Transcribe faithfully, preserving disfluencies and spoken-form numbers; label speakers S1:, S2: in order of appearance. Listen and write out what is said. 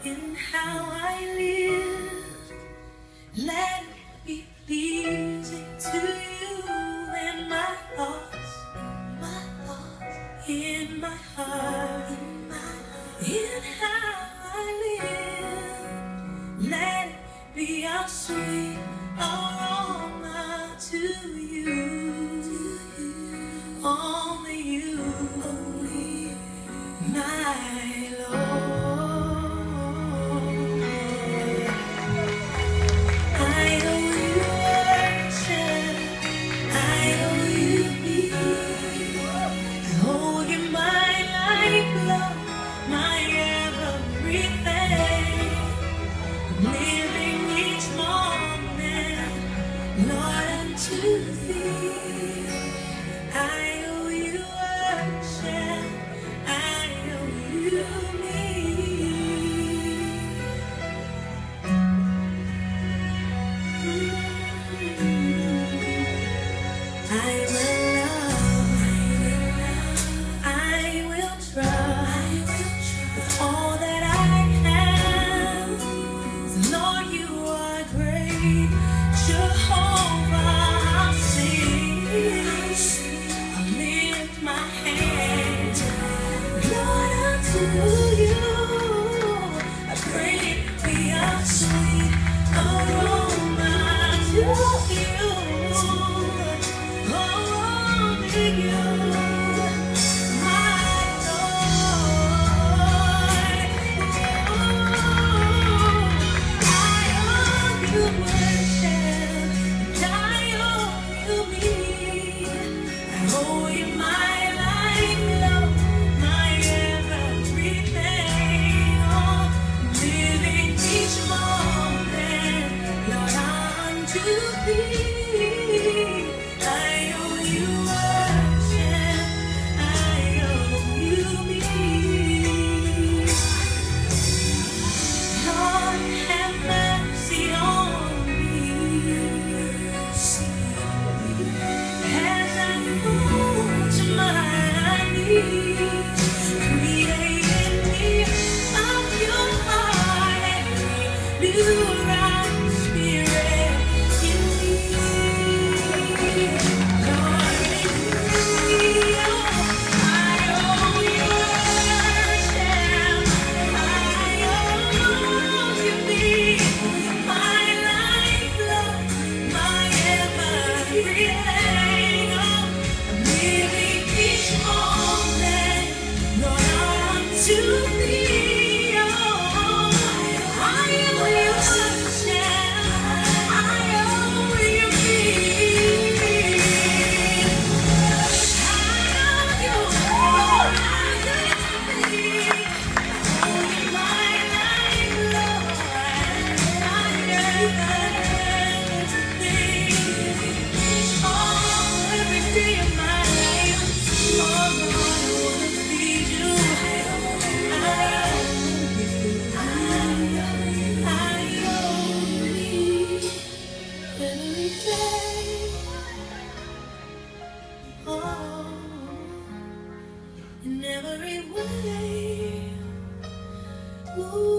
S1: in how I live. Let it be pleasing to you and my thoughts, my thoughts in my heart, in, my heart. In how I live. Let it be a sweet aroma to you, to you. Only you, only you, my Lord. I owe you worship, I owe you peace, I owe you my life, love, my everything. I'm living each moment, Lord, unto thee. I owe you worship, I owe you me. I will love, I will trust with all that I have. Lord, you are great, Jehovah, I'll sing, I'll lift my hands, Lord, unto you. I pray it be a sweet aroma to you. Only you, my Lord. I owe you worship, and I owe you me. I owe you my life, Lord, my everything. Oh, living each moment, Lord, unto thee. I owe you worship, I owe you me. Lord, have mercy on me as I fall to my knees. Create in me a pure heart and renew a right spirit in me. Lord, in me, oh, I owe you worship, I owe you me. My life, Lord, my everything. Oh, I'm living each moment, Lord, unto thee. Oh, I owe you worship, I owe you me. I owe you me. I owe you my life, Lord, my everything. Oh, every day of my life, oh Lord, I wanna please you. I owe you, I owe you every day. Oh, in every way. Ooh.